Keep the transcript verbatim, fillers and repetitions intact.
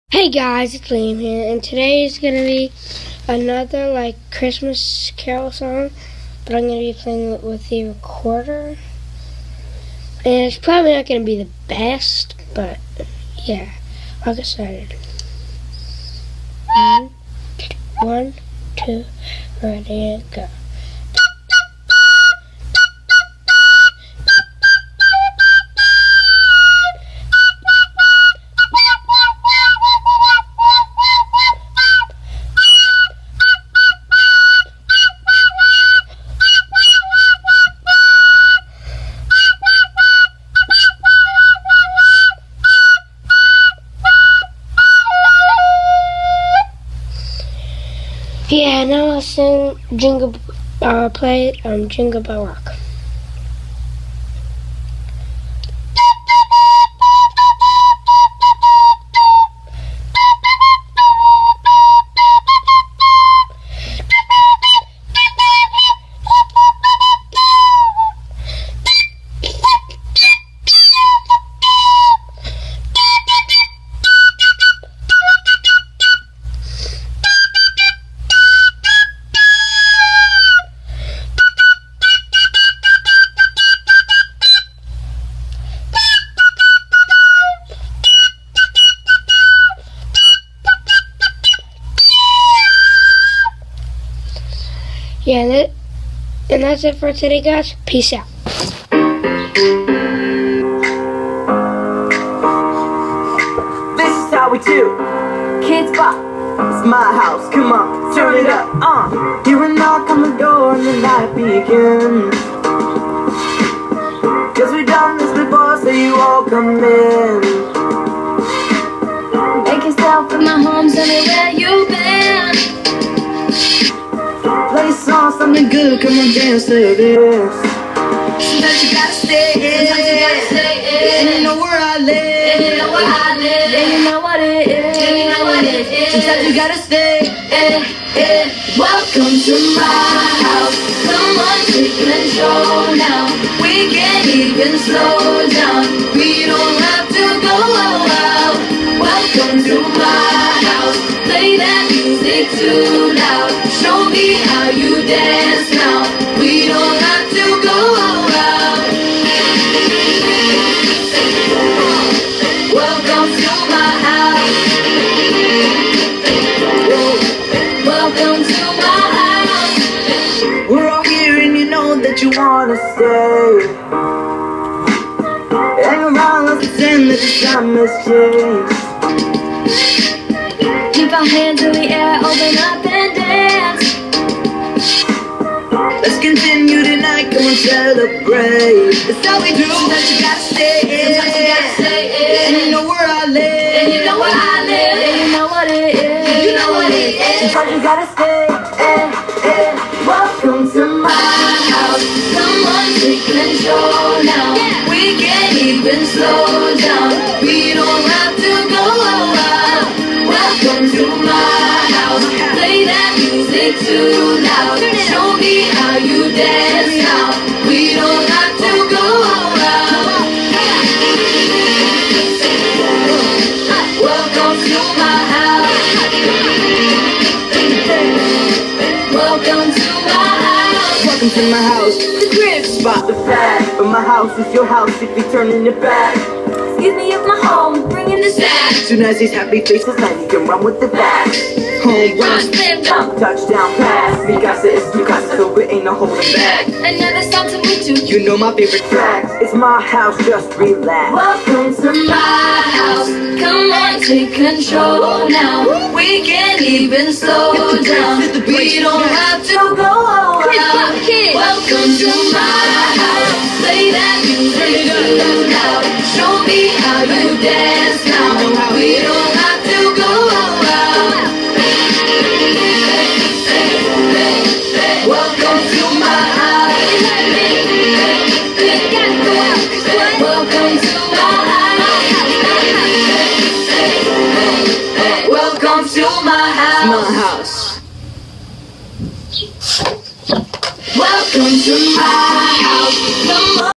Hey guys, it's Liam here, and today is going to be another like Christmas carol song, but I'm going to be playing it with the recorder, and it's probably not going to be the best, but yeah, I'll get started. One, one, two, ready, and go. Yeah, now I'll sing Jingle, uh, play um, Jingle Bell Rock. Yeah, and, that, and that's it for today, guys. Peace out. This is how we do. Kids Bop. It's my house. Come on, turn it up. Uh. Hear a knock on the door and the night begins. Cause we've done this before, so you all come in. Make yourself in my home, tell me where you've been. Play a song, something good, come on, dance to this. Sometimes you gotta stay in. Sometimes you gotta stay in. And you know where I live. And you know where I live. And you know what it is. And you know what it is. Sometimes you gotta stay in, in. Welcome to my house. Come on, take control now. We can't even slow down. We don't have to go out. Welcome to my house. Play that music too loud. Show me how you dance now. We don't have to go out. Welcome to my house. Welcome to my house. We're all here and you know that you wanna stay. Hang around, let's pretend that the time has changed. Keep our hands in the air, open up and dance. Let's continue tonight, come on, celebrate. That's how we do. Sometimes you gotta stay in. Sometimes you gotta stay in. And you know where I live. And you know where I live. And you know what it is. You know what it is. Sometimes you gotta stay in, in. Welcome to my house. Come on, take control now. We can't even slow down. We don't have to go out. Welcome to my house. Play that music too loud. Show me how you dance now. We don't have to go out. Welcome to my house. Welcome to my house. Welcome to my house. The crib. Spot the fact. But my house is your house if you're turning it back. Excuse me if my home bringing the sack. Soon as these happy faces land, you can run with the back. Home Run, run, slam dunk. touchdown pass. Mi casa is tu casa, so it ain't no holding back. Another song to move to. You know my favorite tracks. It's my house, just relax. Welcome to my house. Come on, take control now. We can't even slow down. We don't have to go out. Welcome to my house. Play that music too loud. Show me how you dance now. We don't have to go out. Welcome to my house. Welcome to my house. Welcome to my house. My house. Welcome to my house. Come on.